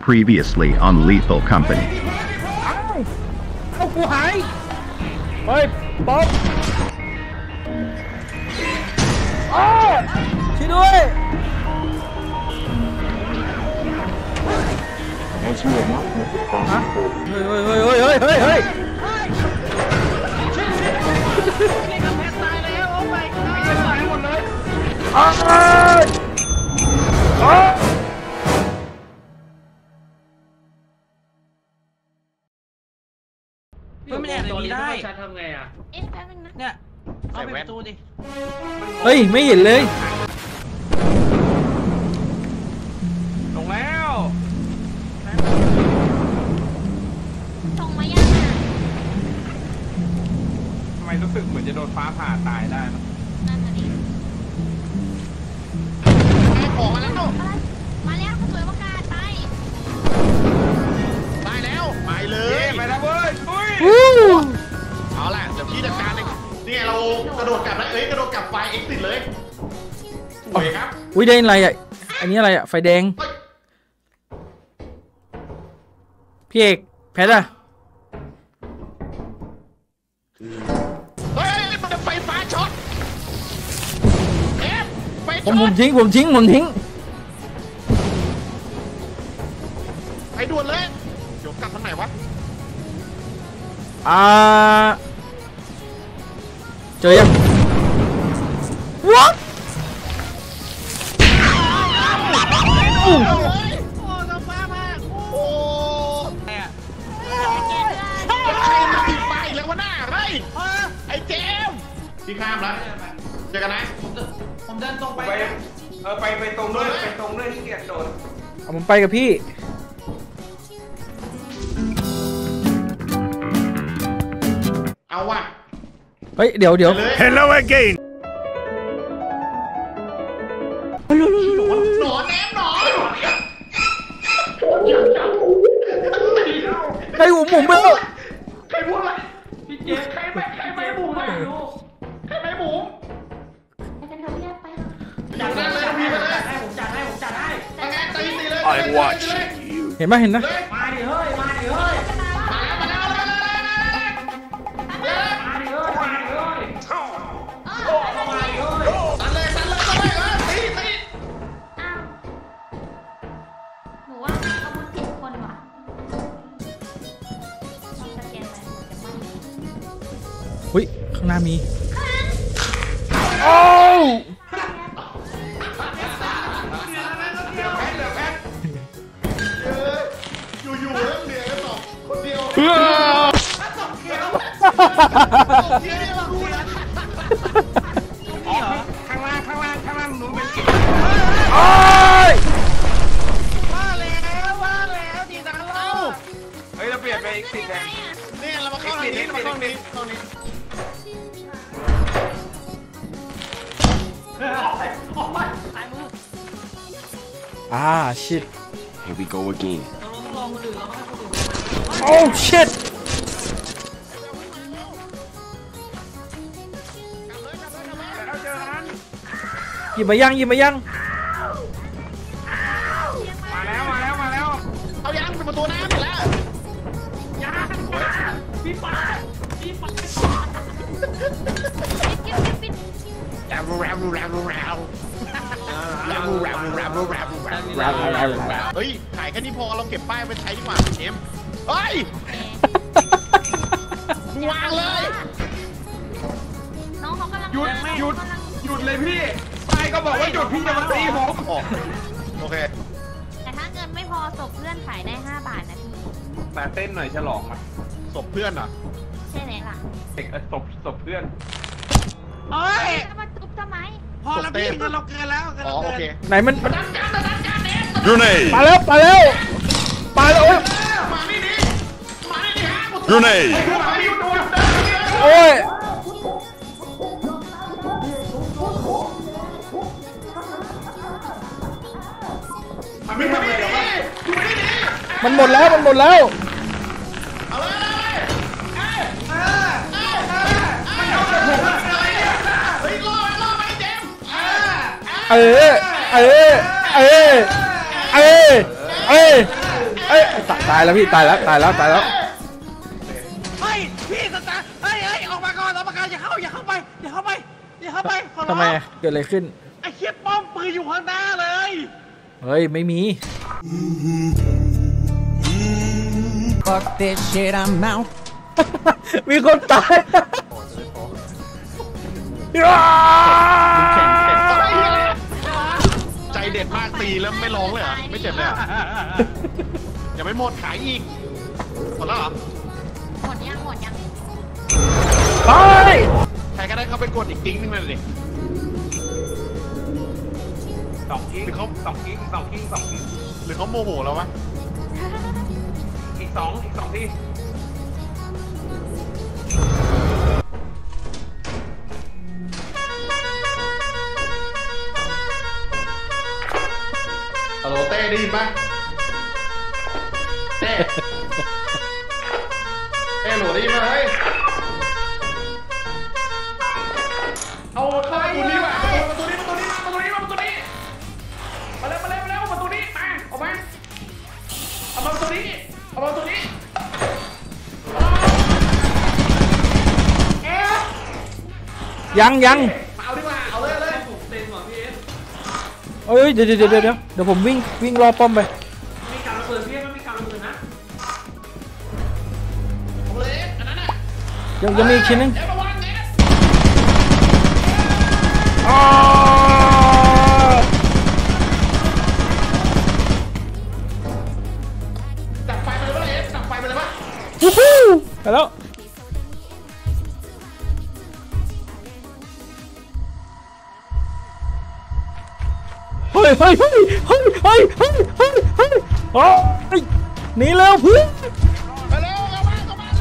Previously on Lethal Company. เอากูหายเฮ้ยป๊อปช่วยด้วยฮะเฮ้ยไม่แอบในนี้ได้ทำไงอ่ะแป๊บนึงนะเนี่ยเอาไปประตูดิเฮ้ยไม่เห็นเลยลงแล้วส่งมายังอ่ะทำไมรู้สึกเหมือนจะโดนฟ้าผ่าตายได้นะนั่นน่ะดิของมาแล้วมาแล้วสวยประกาศไปแล้วไปเลยไปแล้วเว้ยเอาล่ะเดี๋ยวพี่จัดการเองนี่เรากระโดดกลับแล้วกระโดดกลับไฟเอ็กซิสเลยสวยครับอุ้ยได้อะไรอ่ะอันนี้อะไรอ่ะไฟแดงพี่เอกแพทอะเฮ้ยมันไฟฟ้าช็อตไฟช็อตผมทิ้งไปด่วนเลยเดี๋ยวกลับทางไหนวะเจอยัง What โอ้น้ำฟ้ามาโอ้ใครมาติดไฟแล้ววะหน้าเฮ้ยไอ้เจมพี่ข้ามแล้วเจอกันนะผมเดินตรงไปไปตรงด้วยที่เกียรติโดนเอาผมไปกับพี่เอาว่ะเฮ้ยเดี๋ยว Hello again. หนอนแหนมหนอนใครหุ่มไปแล้วใครพูดอะไรพี่เจใครไม่บุ๋มไม่รู้ใครไม่บุ๋มไปกันเถอะพี่ไปจัดเลยพี่ไปเลยผมจัดให้ไงตีเลย I'm watching you. เห็นนะมาดิเฮ้ยมาตีหนูว่าเอามือผิดคนว่ะลองสแกนไปจะไม่เฮ้ยข้างหน้ามีโอ้อยู่เรื่องเดียวกันสองคนเดียวข้างล่างหนูเป็นว่าแล้วดีนะเราเฮ้ยเราเปลี่ยนไปอีกสิบแดงนี่เรามาเข้านี้ shit Here we go again. Oh shit หยิบมายังมาแล้วเอายังเป็นประตูน้ำอยู่แล้วยังพี่ปาเฮ้ยถ่ายแค่นี้พอเราเก็บป้ายไปใช้ดีกว่าเชมเฮ้ยวางเลยน้องเขากำลังหยุดเลยพี่ป้ายก็บอกว่าหยุดพี่จะมาตีผมโอเคแต่ถ้าเงินไม่พอศพเพื่อนขายได้5 บาทนะพี่มาเต้นหน่อยฉลองมาศพเพื่อนอ่ะใช่ไหมล่ะศพเพื่อนเฮ้ยมาจุ๊บทำไมพอแล้วพี่เงินเราเกินแล้วโอเคไหนมัน Grenade. มาแล้วมานี่ Grenade. โอ้ยมันหมดแล้วเอออ้ยตายแล้วพี่ตายแล้วเฮ้ยพี่สตาร์เฮ้ยออกมาก่อนอย่าเข้าไปขอร้องทำไมเกิดอะไรขึ้นไอ้เคียบป้อมปืนอยู่ข้างหน้าเลยเฮ้ยไม่มี Fuck this shit, I'm out. มีคนตายใจเด็ดมากตีแล้วไม่ร้องเลยเหรอไม่เจ็บเลยเหรอยังไม่หมดขายอีกหมดแล้วเหรอหมดยังไปใครก็ได้เข้าไปกดอีกติ๊งนึงเลยดิ 2 กิ้งหรือเขาโมโหแล้ววะอีกสองที่ฮัลโหลเต้ได้ยินปะเต้โหลได้ยินไหมเฮ้ยเอาเข้าประตูนี้ว่ะประตูนี้มาประตูนี้มาเร็วประตูนี้มาออกมาเอามาประตูนี้ยังเอาดีกว่าเอาเลยผมเต็มหรอพี่เอสเอ้ยเดี๋ยวผมวิ่งรอป้อมไปมีการระเบิดพี่มันมีการระเบิดนะผมเลยอันนั้นน่ะยังมีอีกชิ้นนึงเอฟระวังเอฟดับไฟไปเลยป่ะเอฟดับไฟไปเลยป่ะวู้ฮู้ไปแล้วเฮ้ยโอ้ยหนีแล้วเพื่อนไปเร็วเอามา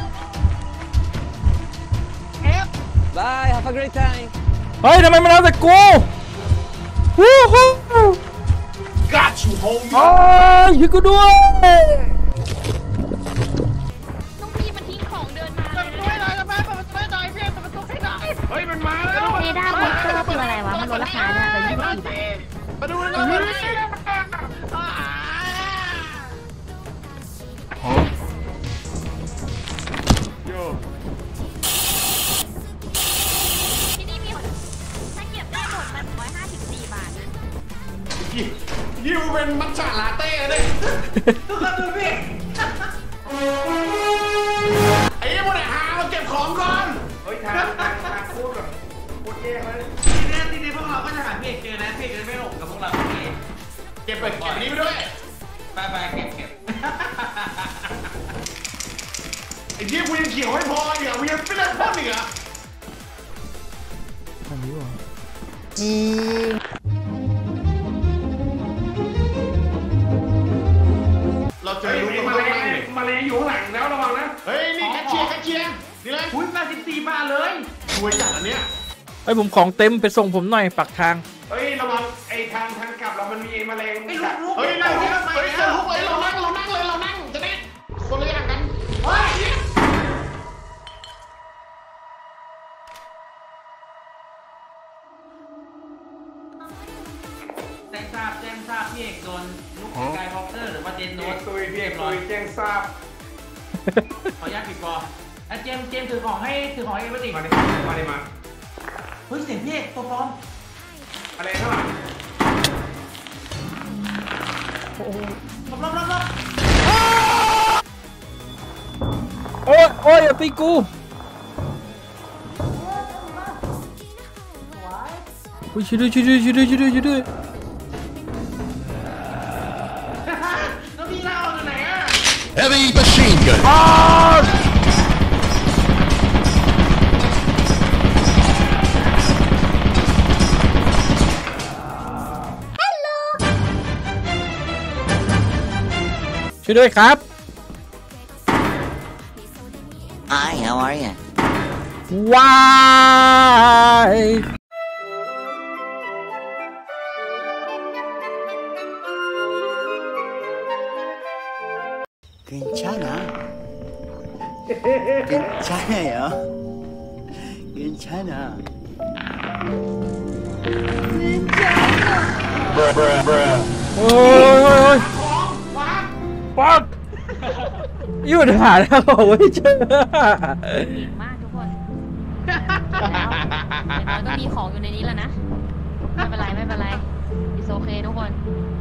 Bye, have a great time. เฮ้ยทำไมมันเอาแต่กูวู้ฮู้ Got you home โอ้ยช่วยกูด้วยน้องพี่มันทิ้งของเดินมาเปิดประตูให้หน่อยเปิดประตูให้หน่อยพี่เปิดประตูให้หน่อยเฮ้ยมันมาแล้วเอด้าโมเตอร์คืออะไรวะ มันลดราคาด้วยเป็น24 บาทมาดูเลยที่นี่มีถ้าเก็บได้หมดมัน154 บาทนะยิวเป็นมัทฉะลาเต้เลยไอ้ยี่มันหามาเก็บของก่อนเฮ้ยทางพูดแบบพูดแย่เลยทีนี้พวกเราก็จะหาพี่เอกเจอนะพี่เอกจะไม่หลงกับพวกเราพี่เก็บนี้ไปด้วยไปเก็บไอ้ยี่กูยังเขียวให้พออีกอ่ะกูยังไม่ได้พ่นอีกอ่ะทำนี้วะเราเจอลูกต้องนั่งเลยมาเลยอยู่ข้างหลังแล้วระวังนะเฮ้ยนี่แคชเชียร์นี่เลยอุ้ย84 บาทเลยสวยจัดอันเนี้ยไอ้ผมของเต็มไปส่งผมหน่อยปักทางเฮ้ยระวังไอ้ทางกลับเรามันมีไอ้แมลงลูกเฮ้ยนั่งเฮ้ยเจอลูกเลยเรานั่งจะได้คนละอย่างกันเฮ้ยแจ้งทราบพี่เอกโดนลูกไกด์บ็อกเตอร์หรือว่าเจนโน้ตตุยพี่เอกตุยแจ้งทราบขออนุญาตปิดคอไอ้เจมถือของให้เอเวอร์ติมาดิมาเฮ้ยเสียงพี่เอกตัวปลอมอะไรข้างหลังลบโอ้ยอย่าตีกูช่วยด้วยแล้วพี่เล่าอยู่ไหนอ่ะ Heavy machine gun. ช่วยด้วยครับ Hi, how are you? ว้าย 괜찮아. 괜찮아요. 괜찮아. Bruh. โอ้ยปักอยู่หาทางออกไม่เจอเก่งมากทุกคนแล้วอย่างน้อยก็มีของอยู่ในนี้แล้วนะไม่เป็นไรไม่เป็นไร it's okay ทุกคน